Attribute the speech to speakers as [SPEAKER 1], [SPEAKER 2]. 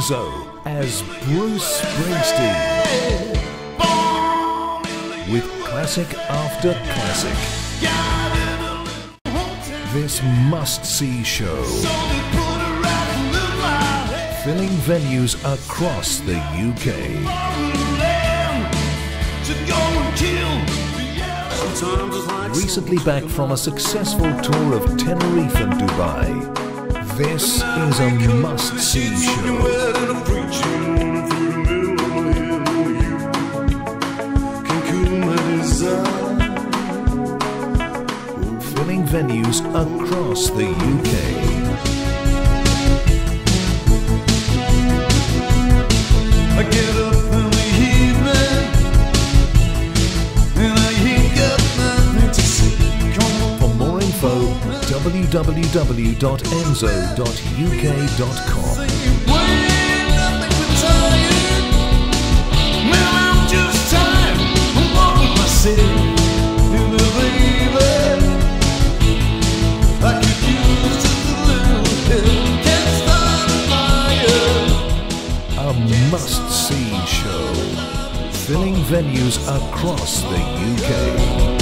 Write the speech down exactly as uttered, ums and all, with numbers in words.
[SPEAKER 1] Enzo as Bruce Springsteen, with classic after classic. This must-see show, filling venues across the U K. Recently back from a successful tour of Tenerife and Dubai, this is a must-see show. Filling venues across the U K.
[SPEAKER 2] I get up in the evening and I ain't got nothing to say. Come on.
[SPEAKER 1] For more info, w w w dot enzo dot u k dot com.
[SPEAKER 2] I'm just tired of walking myself in the baby. I could use just a little help. Can't start a fire.
[SPEAKER 1] A must-see show, filling venues across the U K.